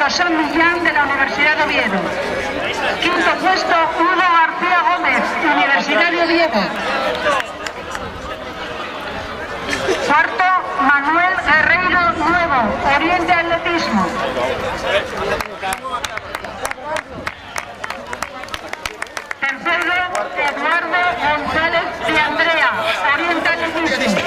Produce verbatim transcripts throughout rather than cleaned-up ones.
José Millán de la Universidad de Oviedo. Quinto puesto, Hugo García Gómez, Universitario Oviedo. Cuarto, Manuel Guerreiro Nuevo, Oriente Atletismo. Tercero, Eduardo González de Andrea, Oriente Atletismo.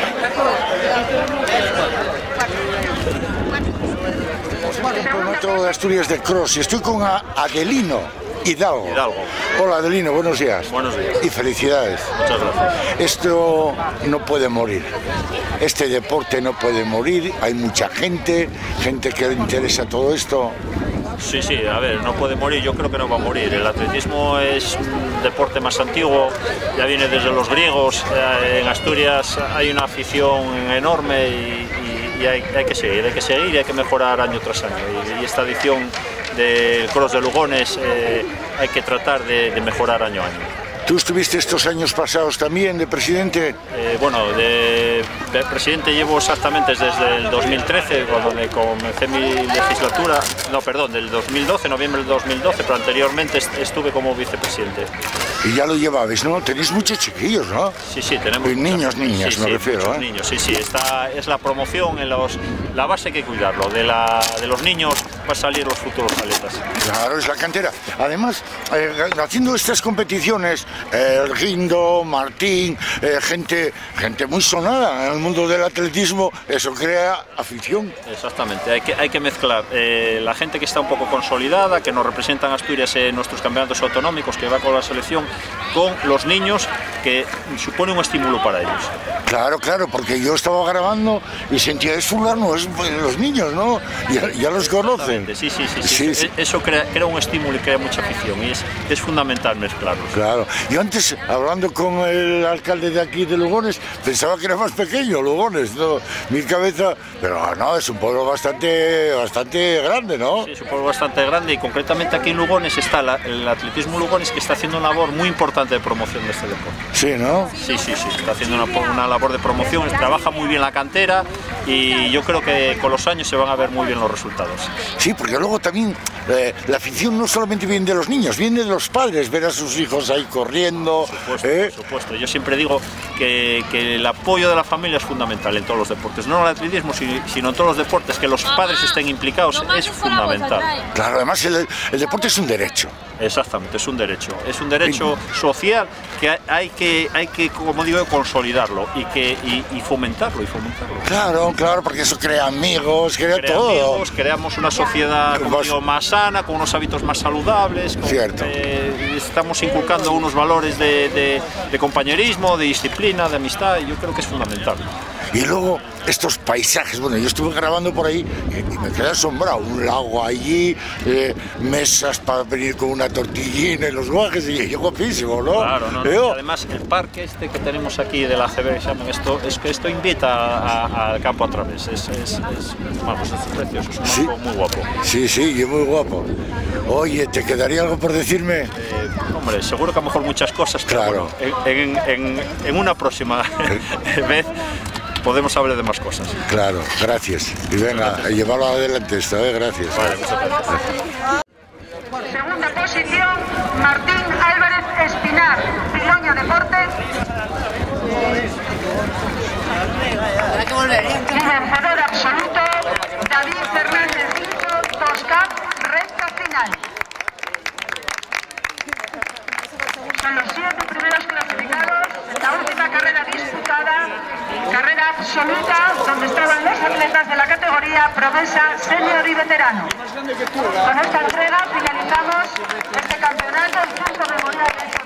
Campeonato de Asturias de Cross y estoy con Adelino Hidalgo. Hidalgo. Hola Adelino, buenos días. Buenos días. Y felicidades. Muchas gracias. Esto no puede morir. Este deporte no puede morir. Hay mucha gente, gente que le interesa todo esto. Sí, sí, a ver, no puede morir, yo creo que no va a morir. El atletismo es un deporte más antiguo, ya viene desde los griegos. En Asturias hay una afición enorme y, y, y hay, hay que seguir, hay que seguir y hay que mejorar año tras año. Y, y esta edición del Cross de Lugones eh, hay que tratar de, de mejorar año a año. ¿Tú estuviste estos años pasados también de presidente? Eh, bueno, de, de presidente llevo exactamente desde el dos mil trece, cuando comencé mi legislatura, no, perdón, del dos mil doce, noviembre del dos mil doce, pero anteriormente estuve como vicepresidente. Y ya lo llevabais, ¿no? Tenéis muchos chiquillos, ¿no? Sí, sí, tenemos... Y niños, niñas, sí, me sí, refiero, ¿eh? niños, sí, sí, esta es la promoción, en los, la base hay que cuidarlo, de, la, de los niños va a salir los futuros atletas. Claro, es la cantera. Además, eh, haciendo estas competiciones, eh, Rindo, Martín, eh, gente, gente muy sonada en el mundo del atletismo, eso crea afición. Exactamente, hay que, hay que mezclar eh, la gente que está un poco consolidada, que nos representan Asturias en nuestros campeonatos autonómicos, que va con la selección, con los niños, que supone un estímulo para ellos. Claro, claro, porque yo estaba grabando y sentía, es fulano, es los niños, ¿no? Ya, ya los conocen. Sí, sí, sí, sí, sí, sí. Eso crea, crea un estímulo y crea mucha afición y es, es fundamental mezclarlos. Claro, yo antes, hablando con el alcalde de aquí de Lugones, pensaba que era más pequeño, Lugones, ¿no? Mi cabeza, pero no, es un pueblo bastante, bastante grande, ¿no? Sí, es un pueblo bastante grande y concretamente aquí en Lugones está la, el atletismo Lugones, que está haciendo una labor muy importante de promoción de este deporte. Sí, ¿no? Sí, sí, sí, está haciendo una, una labor de promoción, trabaja muy bien la cantera y yo creo que con los años se van a ver muy bien los resultados. Sí, porque luego también eh, la afición no solamente viene de los niños, viene de los padres, ver a sus hijos ahí corriendo. Por supuesto, ¿eh? por supuesto. Yo siempre digo que, que el apoyo de la familia es fundamental en todos los deportes, no en el atletismo, sino en todos los deportes, que los padres estén implicados es fundamental. Claro, además el, el deporte es un derecho. Exactamente, es un derecho, es un derecho social que hay que, hay que como digo, consolidarlo y, que, y, y fomentarlo, y fomentarlo. Claro, claro, porque eso crea amigos, crea, crea todo. Amigos, creamos una sociedad como digo, más sana, con unos hábitos más saludables. Con, Cierto. Eh, estamos inculcando unos valores de, de, de compañerismo, de disciplina, de amistad, y yo creo que es fundamental. Y luego estos paisajes, bueno, yo estuve grabando por ahí y me quedé asombrado, un lago allí, eh, mesas para venir con una tortillina y los guajes, y es guapísimo, ¿no? Claro, no, no. Y además el parque este que tenemos aquí de la A C B, esto, es que esto invita al campo a través, es, es, es, vamos, es precioso, es un sí. campo muy guapo. Sí, sí, y muy guapo. Oye, ¿te quedaría algo por decirme? Eh, hombre, seguro que a lo mejor muchas cosas, pero claro. Bueno, en, en, en una próxima vez podemos hablar de más cosas. Claro, gracias. Y venga, a llevarlo adelante esto, ¿eh? Gracias. Vale, muchas gracias. Segunda posición, Martín Álvarez Espinar, Piloña Deportes. Y vencedor absoluto, David Fernández Quinto, Toscap, recta final. Son los siete primeros clasificados, la última carrera disputada, carrera absoluta, donde estaban los atletas de la categoría promesa, senior y veterano. Con esta entrega finalizamos este campeonato, el punto memorial.